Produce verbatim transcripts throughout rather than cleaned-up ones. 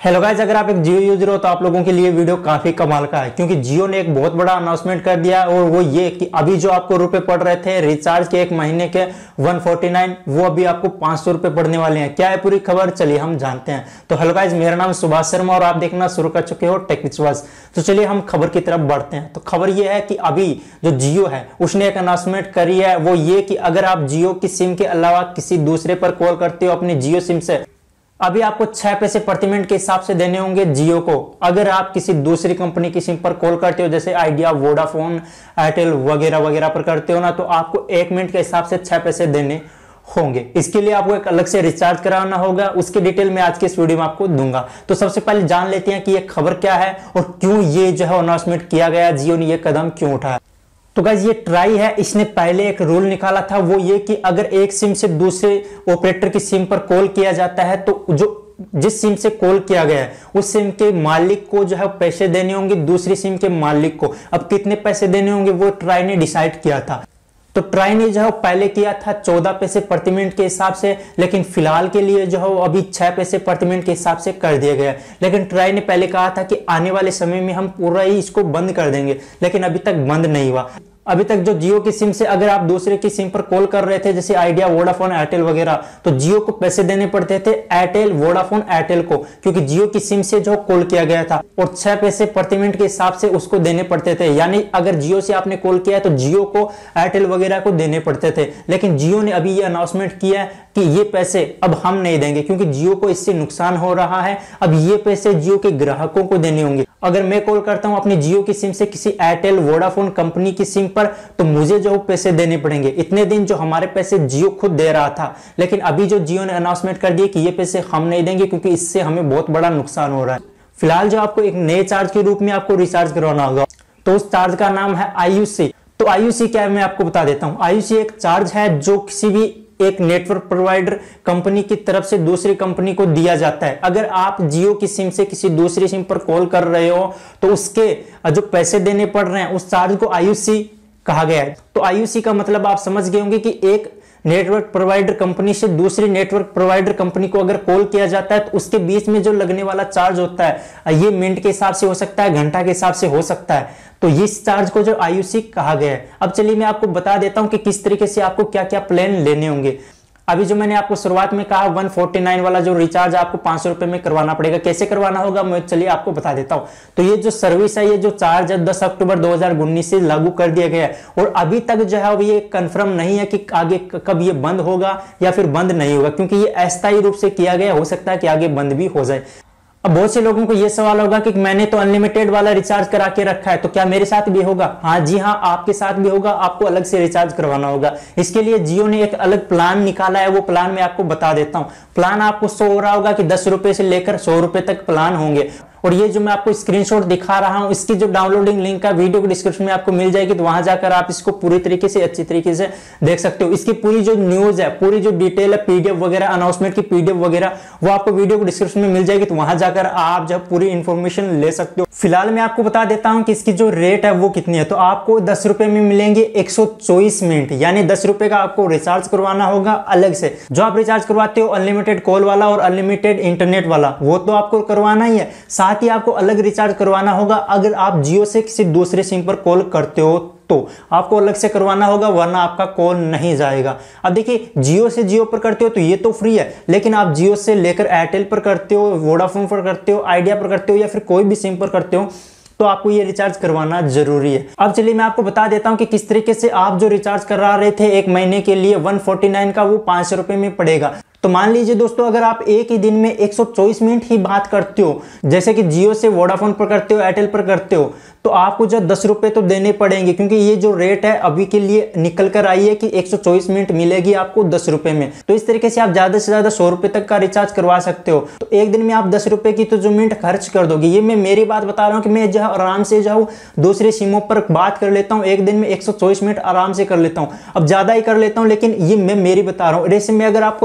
Hello guys, अगर आप एक जियो यूजर हो तो आप लोगों के लिए वीडियो काफी कमाल का है, क्योंकि जियो ने एक बहुत बड़ा अनाउंसमेंट कर दिया और वो ये कि अभी जो आपको रुपए पड़ रहे थे रिचार्ज के एक महीने के एक सौ उनचास, वो अभी आपको पांच सौ रुपए पड़ने वाले हैं। क्या है पूरी खबर, चलिए हम जानते हैं। तो हेलो गाइस, मेरा नाम सुभाष शर्मा और आप देखना शुरू कर चुके हो टेक विश्वास। तो चलिए हम खबर की तरफ बढ़ते हैं। तो खबर ये है कि अभी जो जियो है उसने एक अनाउंसमेंट करी है, वो ये कि अगर आप जियो की सिम के अलावा किसी दूसरे पर कॉल करते हो अपनी जियो सिम से, अभी आपको छह पैसे प्रति मिनट के हिसाब से देने होंगे जियो को। अगर आप किसी दूसरी कंपनी की सिम पर कॉल करते हो, जैसे आइडिया, वोडाफोन, एयरटेल वगैरह वगैरह पर करते हो ना, तो आपको एक मिनट के हिसाब से छह पैसे देने होंगे। इसके लिए आपको एक अलग से रिचार्ज कराना होगा। उसकी डिटेल मैं आज के इस वीडियो में आपको दूंगा। तो सबसे पहले जान लेते हैं कि ये खबर क्या है और क्यों ये जो है अनाउंसमेंट किया गया, जियो ने ये कदम क्यों उठाया। तो गाइस, ये ट्राई है, इसने पहले एक रूल निकाला था, वो ये कि अगर एक सिम से दूसरे ऑपरेटर की सिम पर कॉल किया जाता है तो जो जिस सिम से कॉल किया गया है उस सिम के मालिक को जो है पैसे देने होंगे दूसरी सिम के मालिक को। अब कितने पैसे देने होंगे वो ट्राई ने डिसाइड किया था। तो ट्राई ने जो है पहले किया था चौदह पैसे प्रति मिनट के हिसाब से, लेकिन फिलहाल के लिए जो है अभी छह पैसे प्रति मिनट के हिसाब से कर दिया गया। लेकिन ट्राई ने पहले कहा था कि आने वाले समय में हम पूरा ही इसको बंद कर देंगे, लेकिन अभी तक बंद नहीं हुआ। अभी तक जो जियो की सिम से अगर आप दूसरे की सिम पर कॉल कर रहे थे, जैसे आइडिया, वोडाफोन, एयरटेल वगैरह, तो जियो को पैसे देने पड़ते थे, एयरटेल, वोडाफोन, एयरटेल को, क्योंकि जियो की सिम से जो कॉल किया गया था, और छह पैसे प्रति मिनट के हिसाब से उसको देने पड़ते थे। यानी अगर जियो से आपने कॉल किया है तो जियो को, एयरटेल वगैरह को देने पड़ते थे। लेकिन जियो ने अभी ये अनाउंसमेंट किया है कि ये पैसे अब हम नहीं देंगे, क्योंकि जियो को इससे नुकसान हो रहा है। अब ये पैसे जियो के ग्राहकों को देने होंगे। अगर मैं कॉल करता हूं अपनी जियो की सिम से किसी एयरटेल, वोडाफोन कंपनी की सिम पर, तो मुझे जो पैसे देने पड़ेंगे। इतने दिन जो हमारे पैसे जियो खुद दे रहा था, लेकिन अभी जो जियो ने अनाउंसमेंट कर दिया कि ये पैसे हम नहीं देंगे, क्योंकि इससे हमें बहुत बड़ा नुकसान हो रहा है। फिलहाल जो आपको एक नए चार्ज के रूप में आपको रिचार्ज करवाना होगा, तो उस चार्ज का नाम है आई यू सी। तो आई यू सी क्या है मैं आपको बता देता हूं। आई यू सी एक चार्ज है जो किसी भी एक नेटवर्क प्रोवाइडर कंपनी की तरफ से दूसरी कंपनी को दिया जाता है। अगर आप जियो की सिम से किसी दूसरी सिम पर कॉल कर रहे हो तो उसके जो पैसे देने पड़ रहे हैं उस चार्ज को आई यू सी कहा गया है। तो आई यू सी का मतलब आप समझ गए होंगे कि एक नेटवर्क प्रोवाइडर कंपनी से दूसरी नेटवर्क प्रोवाइडर कंपनी को अगर कॉल किया जाता है तो उसके बीच में जो लगने वाला चार्ज होता है, ये मिनट के हिसाब से हो सकता है, घंटा के हिसाब से हो सकता है। तो इस चार्ज को जो आई यू सी कहा गया है। अब चलिए मैं आपको बता देता हूं कि किस तरीके से आपको क्या क्या प्लान लेने होंगे। अभी जो मैंने आपको शुरुआत में कहा एक सौ उनचास वाला जो रिचार्ज आपको पांच सौ रुपए में करवाना पड़ेगा। कैसे करवाना होगा मैं चलिए आपको बता देता हूं। तो ये जो सर्विस है, ये जो चार्ज है दस अक्टूबर दो हज़ार उन्नीस से लागू कर दिया गया है, और अभी तक जो है ये कंफर्म नहीं है कि आगे कब ये बंद होगा या फिर बंद नहीं होगा, क्योंकि ये अस्थायी रूप से किया गया, हो सकता है कि आगे बंद भी हो जाए। अब बहुत से लोगों को यह सवाल होगा कि मैंने तो अनलिमिटेड वाला रिचार्ज करा के रखा है, तो क्या मेरे साथ भी होगा? हाँ जी हाँ, आपके साथ भी होगा। आपको अलग से रिचार्ज करवाना होगा। इसके लिए जियो ने एक अलग प्लान निकाला है। वो प्लान मैं आपको बता देता हूं। प्लान आपको शो हो रहा होगा कि दस रुपए से लेकर सौ रुपए तक प्लान होंगे। और ये जो मैं आपको स्क्रीनशॉट दिखा रहा हूं, इसकी जो डाउनलोडिंग लिंक का वीडियो के डिस्क्रिप्शन में आपको मिल जाएगी, तो वहां जाकर आप इसको पूरी तरीके से अच्छी तरीके से देख सकते हो। इसकी पूरी जो न्यूज है, पूरी जो डिटेल है, पीडीएफ वगैरह, अनाउंसमेंट की पीडीएफ वगैरह, वो आपको वीडियो के डिस्क्रिप्शन में मिल जाएगी, तो वहां जाकर आप जो पूरी इंफॉर्मेशन ले सकते हो। फिलहाल मैं आपको बता देता हूं कि इसकी जो रेट है वो कितनी है। तो आपको दस रुपए में मिलेंगे एक सौ चौबीस मिनट, यानी दस रुपए का आपको रिचार्ज करवाना होगा अलग से। जो आप रिचार्ज करवाते हो अनलिमिटेड कॉल वाला और अनलिमिटेड इंटरनेट वाला, वो तो आपको करवाना ही है। साथ ही आपको अलग रिचार्ज करवाना होगा अगर आप जियो से किसी दूसरे सिम पर कॉल करते हो, तो आपको अलग से करवाना होगा, वरना आपका कॉल नहीं जाएगा। अब देखिए, जियो से जियो पर करते हो तो ये तो फ्री है, लेकिन आप जियो से लेकर एयरटेल पर करते हो, वोडाफोन पर करते हो, आइडिया पर करते हो, या फिर कोई भी सिम पर करते हो, तो आपको ये रिचार्ज करवाना जरूरी है। अब चलिए मैं आपको बता देता हूं कि किस तरीके से आप जो रिचार्ज करा रहे थे एक महीने के लिए एक सौ उनचास का, वो पांच सौ रुपए में पड़ेगा। तो मान लीजिए दोस्तों, अगर आप एक ही दिन में एक सौ चौबीस मिनट ही बात करते हो, जैसे कि जियो से वोडाफोन पर करते हो, एयरटेल पर करते हो, तो आपको जो दस रुपए तो देने पड़ेंगे, क्योंकि ये जो रेट है अभी के लिए निकल कर आई है कि एक सौ चौबीस मिनट मिलेगी आपको दस रुपए में। तो इस तरीके से आप ज्यादा से ज्यादा सौ रुपए तक का रिचार्ज करवा सकते हो। तो एक दिन में आप दस रुपए की तो जो मिनट खर्च कर दोगे, ये मैं मेरी बात बता रहा हूँ कि मैं जो आराम से जाऊँ दूसरे सिमों पर बात कर लेता हूँ, एक दिन में एक सौ चौबीस मिनट आराम से कर लेता हूँ। अब ज्यादा ही कर लेता हूँ, लेकिन ये मैं मेरी बता रहा हूँ। ऐसे में अगर आप कोई महिला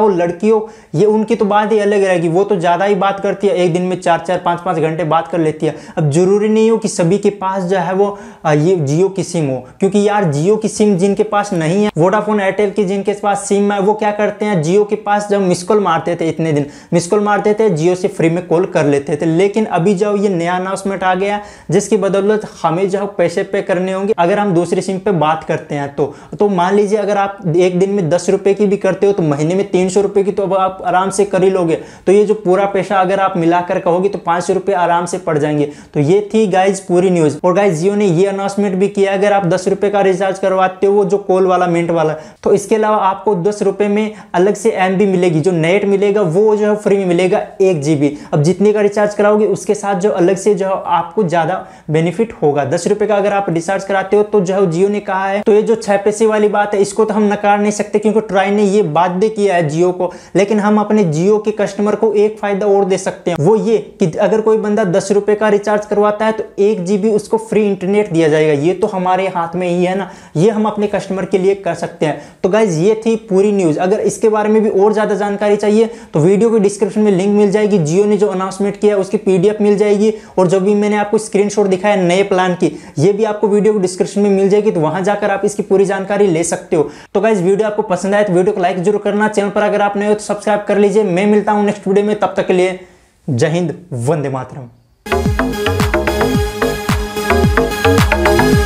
हो लड़की हो, ये उनकी तो बात ही अलग रहेगी, वो तो ज्यादा ही बात करती है, एक दिन में चार चार पांच पांच घंटे बात कर लेती है। अब जरूरी नहीं हो कि सभी के पास जो है वो ये जियो की सिम हो, क्योंकि यार जियो की सिम जिनके पास नहीं है, वोडाफोन एयरटेल की जिनके पास सिम है, वो क्या करते हैं, जियो के पास जब मिस कॉल मारते थे, इतने दिन मिस कॉल मारते थे, जियो से फ्री में कॉल कर लेते थे। लेकिन अभी जो ये नया अनाउंसमेंट आ गया जिसकी बदौलत हमें जो पैसे पे करने होंगे अगर हम दूसरी सिम पे बात करते हैं तो तो मान लीजिए अगर आप एक दिन में दस रुपए की भी करते हो तो महीने में तीन सौ रुपए की तो अब आप आराम से कर ही लोगे। तो ये जो पूरा पैसा अगर आप मिलाकर कहोगे तो पांच सौ रुपए आराम से पड़ जाएंगे। तो ये थी गाइज पूरी न्यूज। और गाइज जियो ने ये अनाउंसमेंट भी किया, अगर आप दस रुपए का रिचार्ज करवाते हो वो जो कॉल वाला मिनट वाला, तो इसके अलावा आपको दस रुपए में अलग से एम बी मिलेगी, जो नेट मिलेगा वो जो है फ्री में मिलेगा एक जीबी। अब जितने का रिचार्ज कराओगे उसके साथ जो अलग से जो आपको ज्यादा बेनिफिट होगा। दस रुपए का अगर आप रिचार्ज कराते हो तो जो है जियो ने कहा है, तो ये जो छह पैसे वाली बात है इसको तो हम नकार नहीं सकते क्योंकि ट्राई ने ये बाध्य किया है जियो को। लेकिन हम अपने जियो के कस्टमर को एक फायदा और दे सकते हैं, वो ये कि अगर कोई बंदा दस रुपए का रिचार्ज करवाता है तो एक जीबी उसको फ्री इंटरनेट दिया जाएगा। ये तो हमारे हाथ में ही है ना, ये हम अपने कस्टमर के लिए कर सकते हैं। तो गाइज ये थी पूरी न्यूज। अगर इसके बारे में भी और ज्यादा जानकारी चाहिए तो वीडियो के डिस्क्रिप्शन में लिंक मिल जाएगी, जियो ने जो अनाउंसमेंट किया उसकी पीडीएफ मिल जाएगी, और जो भी मैंने आपको स्क्रीनशॉट दिखाया नए प्लान की, ये भी आपको वीडियो के डिस्क्रिप्शन में मिल जाएगी, तो वहां जाकर आप इसकी पूरी जानकारी ले सकते हो। तो गाइज वीडियो आपको पसंद आए तो वीडियो को लाइक जरूर करना, चैनल पर अगर आप नए हो तो सब्सक्राइब कर लीजिए। मैं मिलता हूं नेक्स्ट वीडियो में, तब तक के लिए जय हिंद, वंदे मातरम।